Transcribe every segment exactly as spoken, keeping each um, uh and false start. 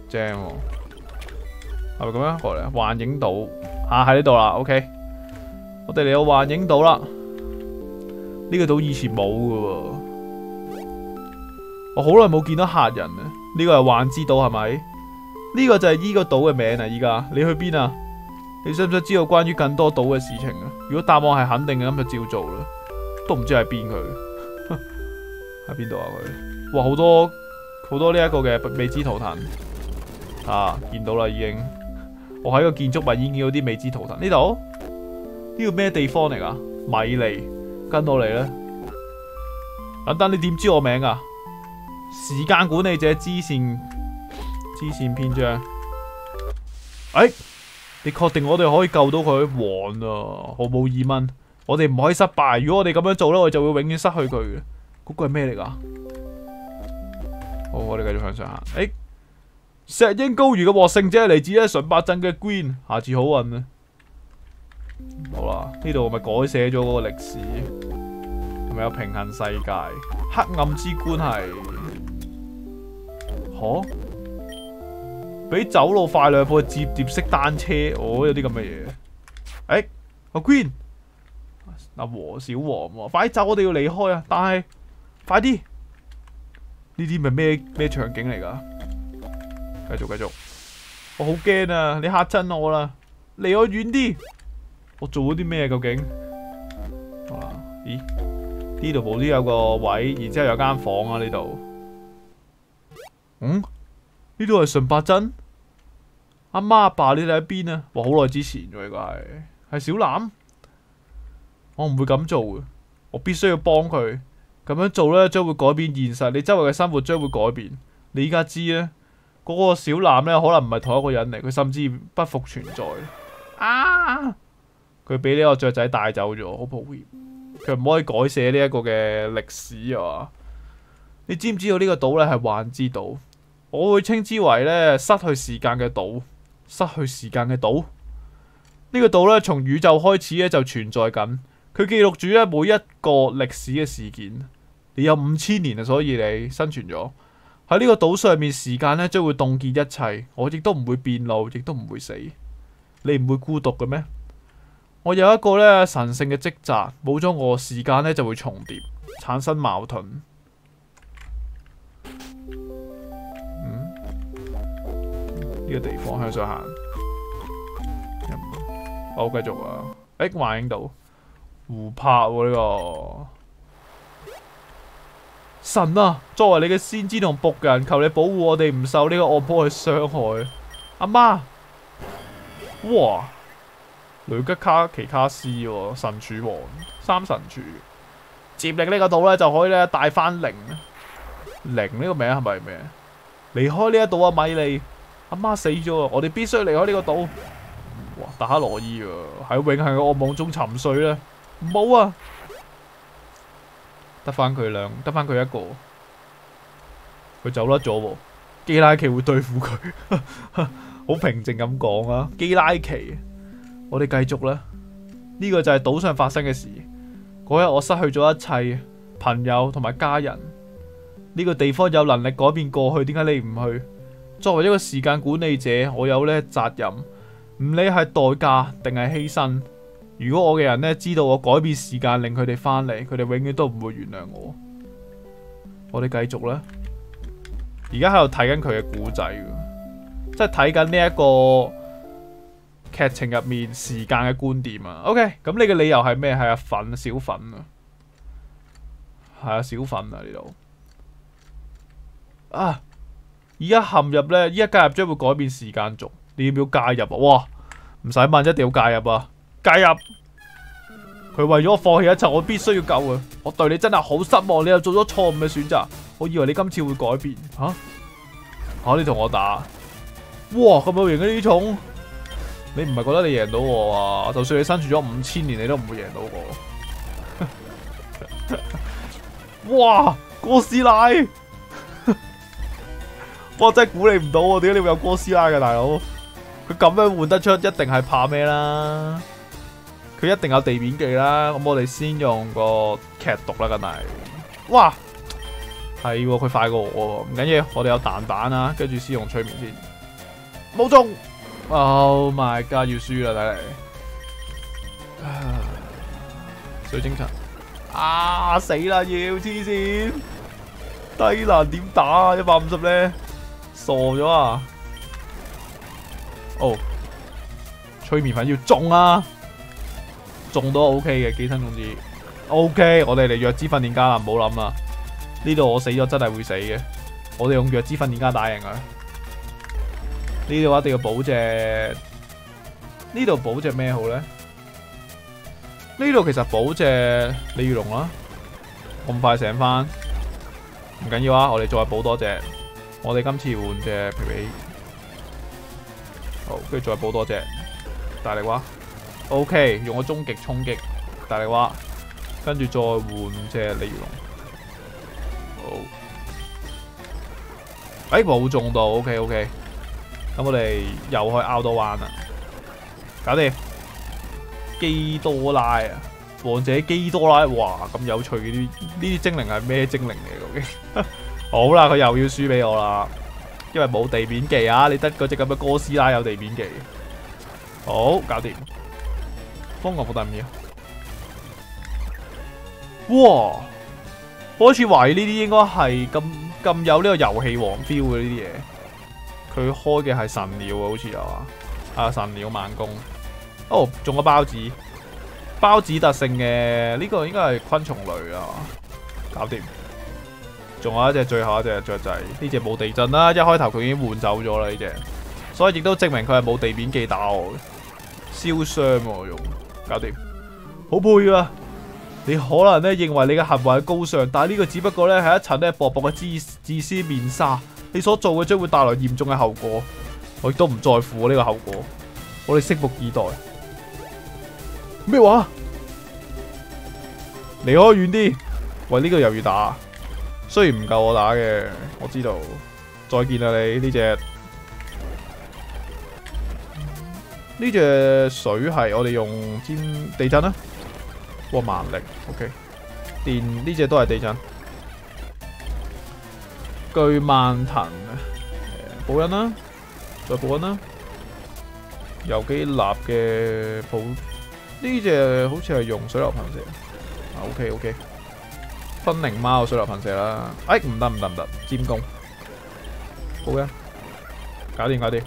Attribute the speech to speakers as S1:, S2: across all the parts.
S1: 正喎，係咪咁樣過嚟啊？幻影島啊，喺呢度啦 ，OK， 我哋嚟到幻影島啦。呢、這個島以前冇㗎喎，我好耐冇見到客人啊。呢、這個係幻之島係咪？呢、這個就係呢個島嘅名啊！依家你去邊啊？你想唔想知道關於更多島嘅事情啊？如果答案係肯定嘅，咁就照做啦。都唔知喺邊佢，喺邊度啊佢？哇，好多好多呢一個嘅未知圖騰啊！見到啦已經，我喺個建築物已經見到啲未知圖騰。呢度呢個咩地方嚟噶？米利，跟我嚟啦！等等，你點知我名啊？時間管理者支線支線篇章。哎，你確定我哋可以救到佢？王啊，毫無疑問。我哋唔可以失敗，如果我哋咁樣做咧，我哋就會永遠失去佢嘅。嗰個係咩嚟噶？好，我哋繼續向上行。誒，石英高原嘅獲勝者嚟自咧純白鎮嘅 Green， 下次好運啊！好啦，呢度咪改寫咗嗰個歷史，係咪有平行世界？黑暗之冠係，吓？比走路快兩步嘅摺疊式單車，哦，有啲咁嘅嘢。誒，阿 Green。阿和小黃喎，快啲走！我哋要離開啊！但係快啲，呢啲咪咩咩場景嚟噶？繼續繼續，我好驚啊！你嚇親我啦，離我遠啲！我做咗啲咩究竟？好啦，咦？呢度無端有個位，然之後有間房啊！呢度，嗯？呢度係純白鎮？阿媽阿爸你哋喺邊啊？哇！好耐之前喎，呢個係係小藍。我唔會咁做嘅，我必須要幫佢。咁樣做呢，將會改變現實，你周圍嘅生活將會改變。你依家知咧，嗰、嗰個小藍呢，可能唔係同一個人嚟，佢甚至不復存在。啊！佢俾呢個雀仔帶走咗，好抱歉。佢唔可以改寫呢一個嘅歷史啊！你知唔知道呢個島呢係幻之島？我會稱之為呢失去時間嘅島，失去時間嘅島。呢、呢個島呢，從宇宙開始呢就存在緊。佢記錄住咧每一個歷史嘅事件，你有五千年啊，所以你生存咗喺呢個島上面，時間咧將會凍結一切，我亦都唔會變老，亦都唔會死。你唔會孤獨嘅咩？我有一個咧神聖嘅職責，冇咗我，時間咧就會重疊，產生矛盾。嗯，呢個地方向上行，好繼續啊！誒，幻影島。互拍喎呢個神啊！作為你嘅先知同僕人，求你保護我哋唔受呢個惡魔嘅傷害。阿媽，哇！雷吉卡奇卡斯喎，神柱王三神柱，接力呢個島咧就可以咧帶翻零。零呢個名係咪咩？離開呢一度啊，米莉！阿媽死咗，我哋必須離開呢個島。哇！達克羅伊啊，喺永恆嘅噩夢中沉睡咧。冇啊，得翻佢兩，得翻佢一個，佢走甩咗喎。基拉奇會對付佢，好平靜咁講啊。基拉奇，我哋繼續啦。呢個就係島上發生嘅事。嗰日我失去咗一切，朋友同埋家人。呢個地方有能力改變過去，點解你唔去？作為一個時間管理者，我有呢責任，唔理係代價定係犧牲。如果我嘅人咧知道我改變時間令佢哋翻嚟，佢哋永遠都唔會原諒我。我哋繼續啦。而家喺度睇緊佢嘅古仔，即係睇緊呢一個劇情入面時間嘅觀點啊。OK，咁你嘅理由係咩？係阿粉小粉啊，係啊小粉啊呢度啊。而家陷入呢，依家介入將會改變時間軸，你要唔要介入啊？哇，唔使問，一定要介入啊！介入，佢為咗我放棄一切，我必須要救佢。我對你真係好失望，你又做咗錯誤嘅選擇。我以為你今次會改變，吓、啊、吓、啊、你同我打，哇咁有型嘅呢種，你唔係覺得你贏到我啊？就算你生存咗五千年，你都唔會贏到我。哇，哥斯拉，哇真係估你唔到啊！點解你會有哥斯拉嘅大佬？佢咁樣換得出，一定係怕咩啦？佢一定有地面技啦，咁我哋先用個劇毒啦，梗係。哇，係喎，佢快過我喎，唔緊要，我哋有彈彈啦，跟住先用催眠先。 冇中 ！Oh my god， 要輸啦睇嚟。水晶塵啊死啦！要黐線，低難點打啊？一百五十咧，傻咗啊！哦，催眠粉要中啊！中都 OK 嘅，寄生種子 OK， 我哋嚟弱肢訓練家啦，唔好諗啦。呢度我死咗真係會死嘅，我哋用弱肢訓練家打贏佢。呢度一定要保隻，呢度保隻咩好咧？呢度其實保隻鯉魚龍啦，咁快醒翻，唔緊要啊！我哋再保多隻，我哋今次換隻皮皮，好，跟住再保多隻大力蛙 ，OK， 用個終極衝擊大力蛙，跟住再換隻鯉魚龍，好，哎冇中到 ，OK OK， 咁我哋又可以拗多彎啦，搞掂。基多拉啊，王者基多拉，哇咁有趣嘅啲呢啲精靈係咩精靈嚟嘅？究竟好啦，佢又要輸俾我啦，因為冇地面技啊！你得嗰隻咁嘅哥斯拉有地面技，好搞掂。瘋狂復特咩啊？哇！我好似懷疑呢啲應該係咁咁有呢個遊戲王 feel 嘅呢啲嘢。佢開嘅係神鳥啊，好似有啊，啊神鳥慢攻。哦，中咗包子，包子特性嘅呢個應該係昆蟲類啊，搞掂。仲有一隻，最後一隻雀仔，呢隻冇地震啦，一開頭佢已經換走咗啦呢隻，所以亦都證明佢係冇地面技打我嘅，燒傷我用，搞掂，好配啊！你可能咧認為你嘅行為係高尚，但係呢個只不過咧係一層咧薄薄嘅自自私面紗，你所做嘅將會帶來嚴重嘅後果，我亦都唔在乎呢個後果，我哋拭目以待。咩話？離開遠啲！喂，呢個又要打，雖然唔夠我打嘅，我知道。再見啦你呢隻，呢隻水係我哋用尖地震啦。哇，蠻力 ，OK。電呢隻都係地震。巨曼騰，補恩啦，再補恩啦。游基立嘅補。呢隻好似係用水流噴射，啊 OK OK， 分靈貓水流噴射啦，哎唔得唔得唔得，尖攻，好嘅，搞掂搞掂，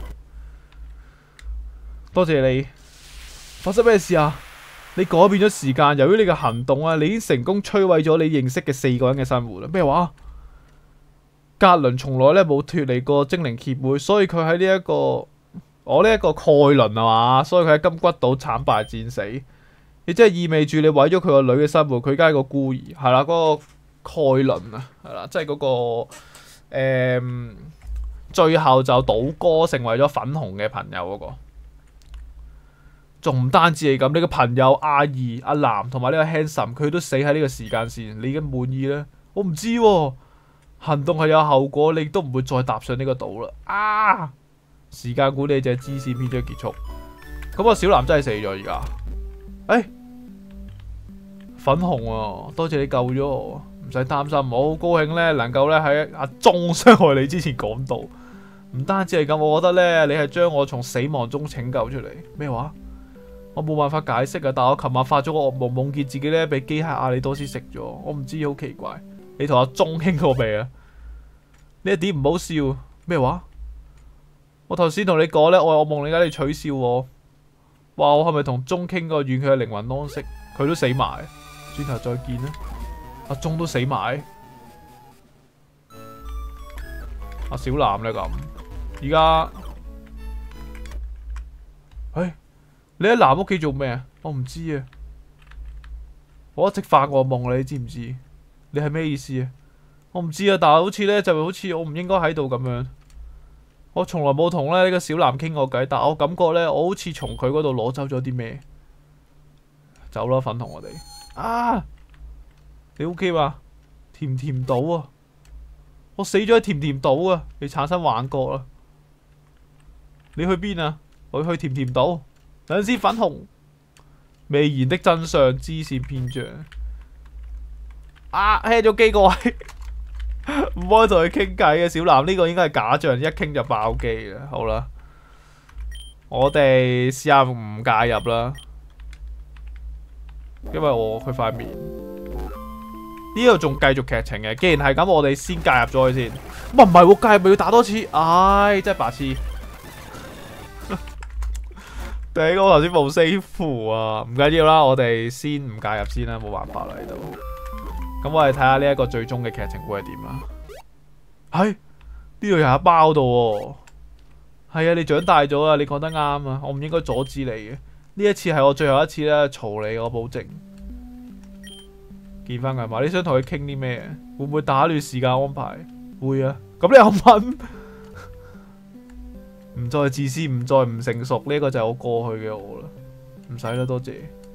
S1: 多謝你。發生咩事啊？你改變咗時間，由於你嘅行動啊，你已經成功摧毀咗你認識嘅四個人嘅生活啦。咩話？格倫從來咧冇脫離過精靈協會，所以佢喺呢一個。我呢一個蓋倫啊嘛，所以佢喺金骨島慘敗戰死，亦即係意味住你毀咗佢個女嘅生活，佢而家係個孤兒，係啦，嗰、那個蓋倫啊，係啦，即係嗰、那個誒、嗯，最後就倒戈成為咗粉紅嘅朋友嗰、那個，仲唔單止係咁，你個朋友阿二、阿藍同埋呢個 Handsome， 佢都死喺呢個時間線，你已經滿意咧？我唔知喎、啊，行動係有後果，你都唔會再踏上呢個島啦，啊！時間管理者支線篇章結束，咁個小藍真係死咗而家。誒，粉紅啊，多謝你救咗我，唔使擔心，我好高興咧，能夠咧喺阿忠傷害你之前趕到。唔單止係咁，我覺得咧，你係將我從死亡中拯救出嚟。咩話？我冇辦法解釋啊，但我琴晚發咗個噩夢，夢見自己咧被機械阿里多斯食咗，我唔知好奇怪。你同阿忠傾過未啊？呢一點唔好笑。咩話？我頭先同你講咧，我有夢，你解你取笑我，話我係咪同鐘傾過遠佢嘅靈魂安息？佢都死埋，轉頭再見啦。阿鐘都死埋，阿小藍咧咁，而家，誒，你喺藍屋企做咩啊？我唔知啊，我一直發惡夢，你知唔知？你係咩意思啊？我唔知啊，但係好似咧就好似我唔應該喺度咁樣。我從來冇同咧呢個小藍傾過偈，但我感覺咧，我好似從佢嗰度攞走咗啲咩。走啦，粉紅我哋啊！你 OK 嘛？甜甜島啊！我死咗喺甜甜島啊！你產生幻覺啦！你去邊啊？我去甜甜島。等陣先，粉紅未言的真相支線篇章。啊 hit 咗機個位。唔可以同佢傾偈嘅小藍，呢個應該係假象，一傾就爆機啦。好啦， 我哋試下唔介入啦，因為我佢塊面呢度仲繼續劇情嘅。既然係咁，我哋先介入咗佢先。唔係喎，介入咪要打多次，唉，真係白痴。頂，我頭先冇 save 啊，唔緊要啦，我哋先唔介入先啦，冇辦法啦呢度。咁我哋睇下呢一個最終嘅劇情會係點啦。係呢度有一包度喎。係啊，你長大咗啊，你講得啱啊，我唔應該阻止你嘅。呢一次係我最後一次咧，嘈你，我保證。見翻佢嘛？你想同佢傾啲咩？會唔會打亂時間安排？會啊。咁你又問？唔再自私，唔再唔成熟，呢、這個就係我過去嘅我啦。唔使啦，多謝。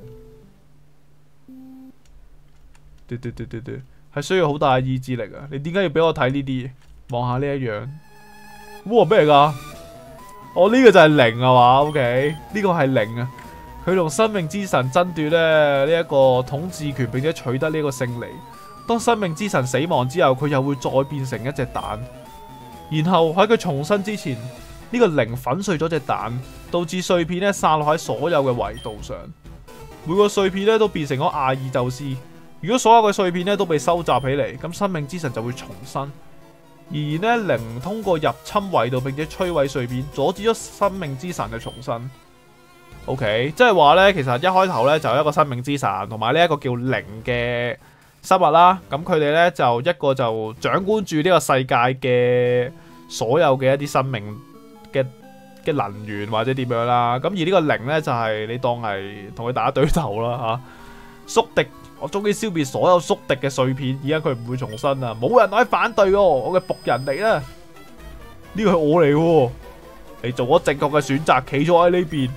S1: 對對對對對，係需要好大嘅意志力啊！你點解要俾我睇呢啲？望下呢一樣。哇，咩嚟噶？我、哦、呢、這個就係零啊嘛 ，OK，呢個係零啊。佢同生命之神爭奪咧呢一、這個統治權，並且取得呢個勝利。當生命之神死亡之後，佢又會再變成一隻蛋。然後喺佢重生之前，呢、這個零粉碎咗隻蛋，導致碎片咧散落喺所有嘅維度上。每個碎片咧都變成咗阿爾宙斯。如果所有嘅碎片咧都被收集起嚟，咁生命之神就會重生。而呢零通過入侵維度並且摧毀碎片，阻止咗生命之神嘅重生。OK， 即係話呢，其實一開頭呢就有一個生命之神同埋呢一個叫零嘅生物啦。咁佢哋呢，就一個就掌管住呢個世界嘅所有嘅一啲生命嘅嘅能源或者點樣啦。咁而呢個零呢，就係、是、你當係同佢打對頭啦嚇。宿敵。我終於消滅所有宿敵嘅碎片，而家佢唔會重生啦，冇人可以反對哦，我嘅僕人嚟啦，呢個係我嚟喎，你做咗正確嘅選擇，企咗喺呢邊，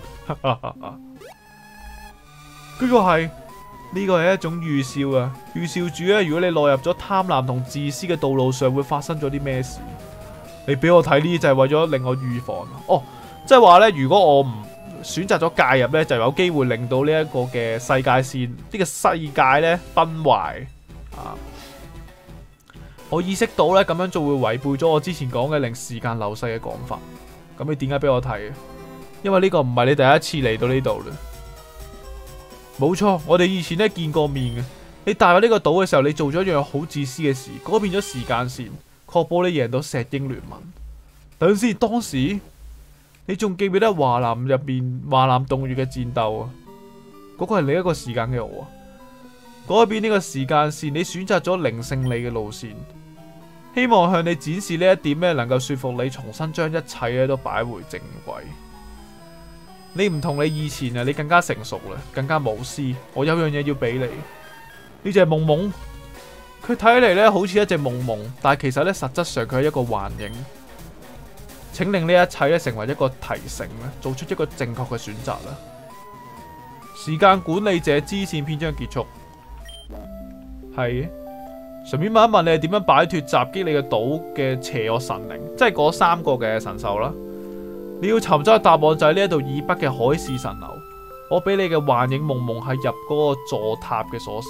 S1: 呢個係呢個係一種預兆啊，預兆住咧，如果你落入咗貪婪同自私嘅道路上，會發生咗啲咩事？你俾我睇呢啲就係為咗令我預防啊，哦，即係話咧，如果我唔選擇咗介入呢，就有機會令到呢一個嘅世界線，呢、這個世界呢崩壞啊！我意識到呢，咁樣做會違背咗我之前講嘅令時間流逝嘅講法。咁你點解俾我睇？因為呢個唔係你第一次嚟到呢度啦。冇錯，我哋以前呢見過面嘅。你踏入呢個島嘅時候，你做咗一樣好自私嘅事，改變咗時間線，確保你贏到石英聯盟。等陣先，當時。你仲記唔記得華南入邊華南洞穴嘅戰鬥啊？嗰、那個係另一個時間嘅我啊！改變呢個時間線，你選擇咗零勝利嘅路線，希望向你展示呢一點咧，能夠說服你重新將一切咧都擺回正軌。你唔同你以前啊，你更加成熟啦，更加無私。我有樣嘢要俾你，呢隻夢夢，佢睇起嚟咧好似一隻夢夢，但係其實咧實質上佢係一個幻影。請令呢一切咧成為一個提醒咧，做出一個正確嘅選擇啦。時間管理者支線篇章結束。係，順便問一問你係點樣擺脫襲擊你嘅島嘅邪惡神靈，即係嗰三個嘅神獸啦。你要尋找嘅答案就係呢一度以北嘅海市蜃樓。我俾你嘅幻影夢夢係入嗰個座塔嘅鎖匙。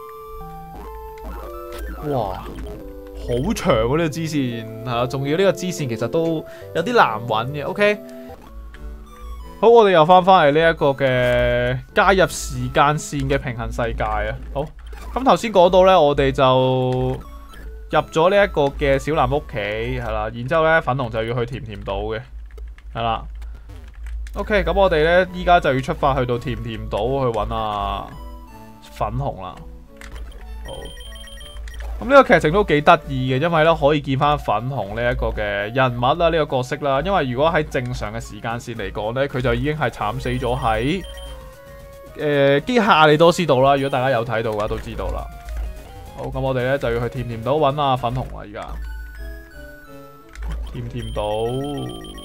S1: 哇！好長喎，呢個支線吓，仲要呢個支線其實都有啲難揾嘅。OK， 好，我哋又翻翻嚟呢一個嘅加入時間線嘅平衡世界啊。好，咁頭先講到呢，我哋就入咗呢一個嘅小藍屋企係啦，然之後呢粉紅就要去甜甜島嘅係啦。OK，咁我哋呢依家就要出發去到甜甜島去揾阿粉紅啦。好。咁呢個劇情都幾得意嘅，因為咧可以見翻粉紅呢一個嘅人物啦，呢、這個角色啦。因為如果喺正常嘅時間線嚟講呢，佢就已經係慘死咗喺誒機械阿里多斯島啦。如果大家有睇到嘅話，都知道啦。好，咁我哋呢就要去甜甜島揾阿粉紅啦。而家甜甜島、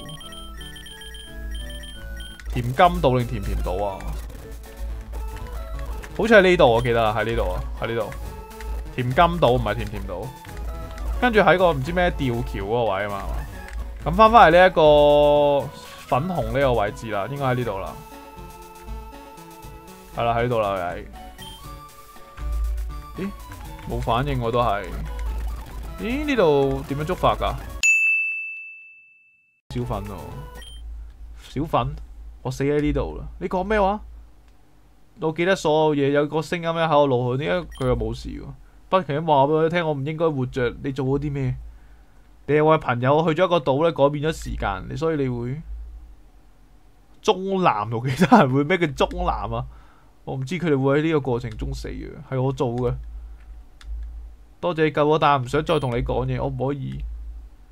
S1: 甜金島定甜甜島啊？好似喺呢度，我記得喺呢度啊，喺呢度。甜金島唔係甜甜島，跟住喺個唔知咩吊橋嗰個位啊嘛，咁翻翻嚟呢一個粉紅呢個位置啦，應該喺呢度啦，係啦喺呢度啦，係，咦冇反應我都係，咦呢度點樣觸發噶？小粉咯，小粉我死喺呢度啦！你講咩話？我記得所有嘢，有個聲音咧喺我腦海，點解佢又冇事喎？不停咁話俾我聽，我唔應該活着。你做咗啲咩？你有位朋友去咗一個島咧，改變咗時間，你所以你會中南同其他人會咩叫中南啊？我唔知佢哋會喺呢個過程中死嘅，係我做嘅。多謝你救我，但係唔想再同你講嘢，我唔可以。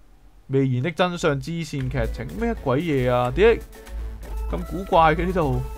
S1: 未然的真相支線劇情咩鬼嘢啊？點解咁古怪嘅呢度？